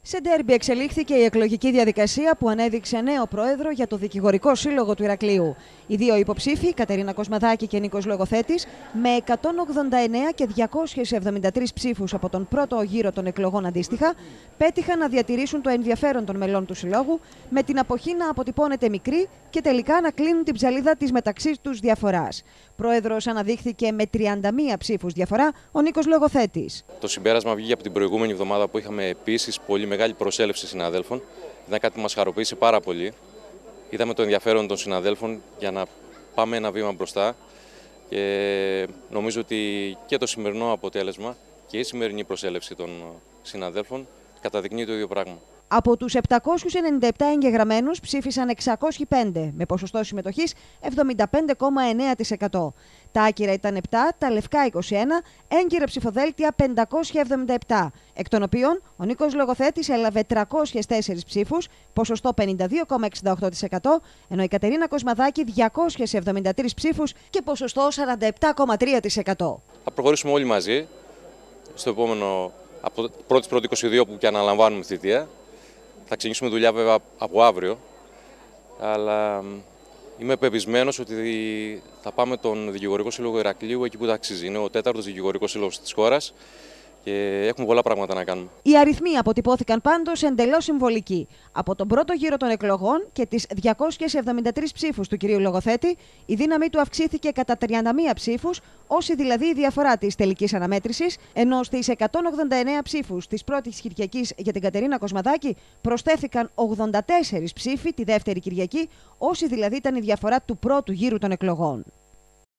Σε ντέρμπι εξελίχθηκε η εκλογική διαδικασία που ανέδειξε νέο πρόεδρο για το Δικηγορικό Σύλλογο του Ηρακλείου. Οι δύο υποψήφοι, Κατερίνα Κοσμαδάκη και Νίκος Λογοθέτης, με 189 και 273 ψήφους από τον πρώτο γύρο των εκλογών αντίστοιχα, πέτυχαν να διατηρήσουν το ενδιαφέρον των μελών του Συλλόγου, με την αποχή να αποτυπώνεται μικρή και τελικά να κλείνουν την ψαλίδα της μεταξύ τους διαφοράς. Πρόεδρος αναδείχθηκε με 31 ψήφους διαφορά ο Νίκος Λογοθέτης. Το συμπέρασμα βγήκε από την προηγούμενη εβδομάδα που είχαμε επίσης πολύ μεγάλη προσέλευση συναδέλφων. Ήταν κάτι που μας χαροποίησε πάρα πολύ. Είδαμε το ενδιαφέρον των συναδέλφων για να πάμε ένα βήμα μπροστά και νομίζω ότι και το σημερινό αποτέλεσμα και η σημερινή προσέλευση των συναδέλφων καταδεικνύει το ίδιο πράγμα. Από τους 797 εγγεγραμμένους ψήφισαν 605, με ποσοστό συμμετοχής 75,9%. Τα άκυρα ήταν 7, τα λευκά 21, έγκυρα ψηφοδέλτια 577, εκ των οποίων ο Νίκος Λογοθέτης έλαβε 304 ψήφους, ποσοστό 52,68%, ενώ η Κατερίνα Κοσμαδάκη 273 ψήφους και ποσοστό 47,3%. Θα προχωρήσουμε όλοι μαζί στο επόμενο, από 1η-22 που και αναλαμβάνουμε θητεία. Θα ξεκινήσουμε δουλειά βέβαια από αύριο, αλλά είμαι πεπισμένος ότι θα πάμε τον Δικηγορικό Σύλλογο Ηρακλείου εκεί που τα αξίζει. Είναι ο 4ος Δικηγορικός Σύλλογος της χώρας και έχουμε πολλά πράγματα να κάνουμε. Οι αριθμοί αποτυπώθηκαν πάντως εντελώς συμβολικοί. Από τον πρώτο γύρο των εκλογών και τις 273 ψήφους του κυρίου Λογοθέτη, η δύναμή του αυξήθηκε κατά 31 ψήφους, όση δηλαδή η διαφορά της τελικής αναμέτρησης, ενώ στις 189 ψήφους της πρώτης Κυριακής για την Κατερίνα Κοσμαδάκη προσθέθηκαν 84 ψήφοι τη δεύτερη Κυριακή, όση δηλαδή ήταν η διαφορά του πρώτου γύρου των εκλογών.